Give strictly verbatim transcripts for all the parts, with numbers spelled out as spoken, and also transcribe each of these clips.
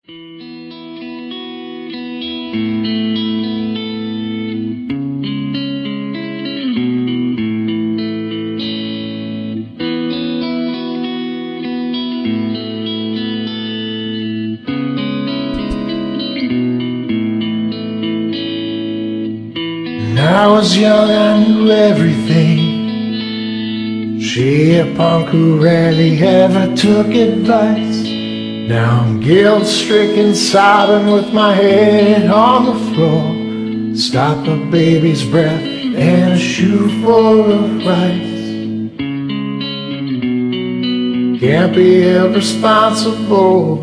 When I was young, I knew everything. She a punk who rarely ever took advice. Now I'm guilt-stricken, sobbing with my head on the floor. Stop a baby's breath and a shoe full of rice. Can't be held responsible.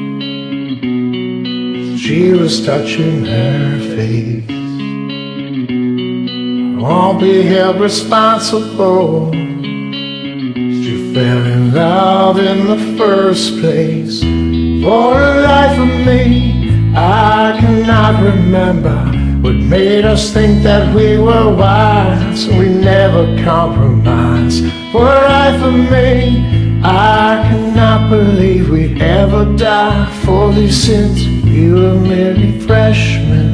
She was touching her face. Won't be held responsible. She fell in love in the first place. For the life of me, I cannot remember what made us think that we were wise. We never compromised. For the life of me, I cannot believe we'd ever die for these sins. We were merely freshmen.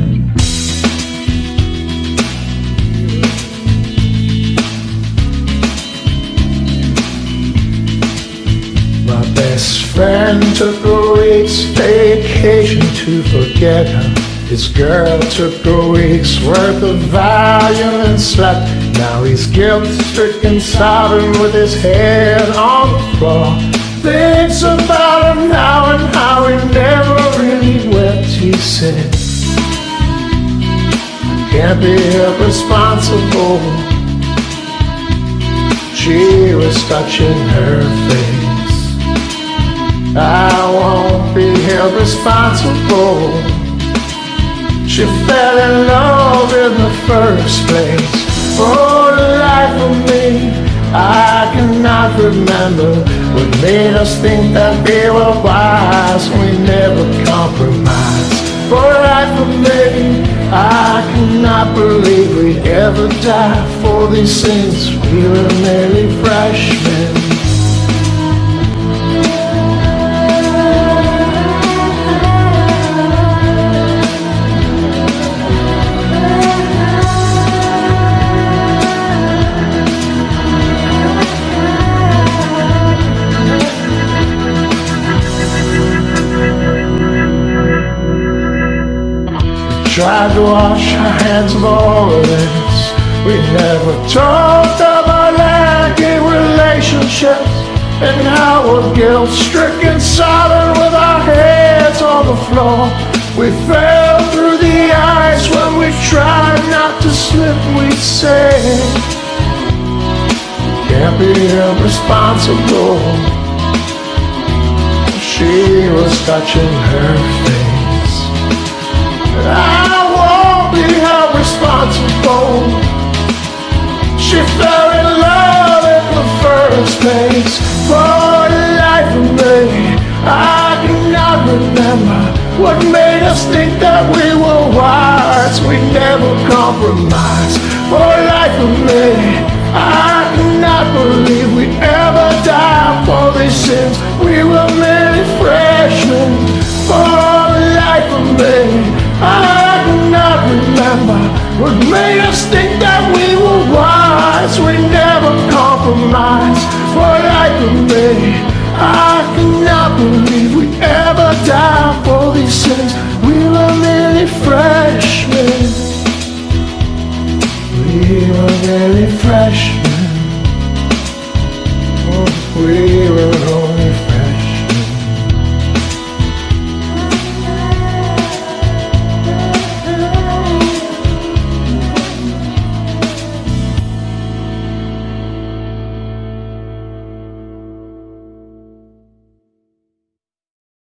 Best friend took a week's vacation to forget her. His girl took a week's worth of Valium and slept. Now he's guilt-stricken, sobbing with his head on the floor. Thinks about her now and how he never really wept. He said, can't be held responsible. She was touching her face. I won't be held responsible. She fell in love in the first place. For the life of me, I cannot remember what made us think that we were wise. We never compromised. For the life of me, I cannot believe we'd ever die for these sins. We were merely freshmen. Tried to wash our hands of all of this. We never talked about lacking relationships and how we're guilt-stricken, sobbing with our heads on the floor. We fell through the ice when we tried not to slip. We'd say, can't be held responsible. She was touching her face. I won't be held responsible. She fell in love in the first place. For the life of me, I cannot remember what made us think that we were wise. We never compromised. For the life of me, I cannot believe we'd ever die for these sins. We were merely freshmen. For the life of me, I cannot remember what made us think that we were wise. We never compromised. For the life of me, I cannot believe we ever die for these sins. We were merely freshmen. We were merely freshmen.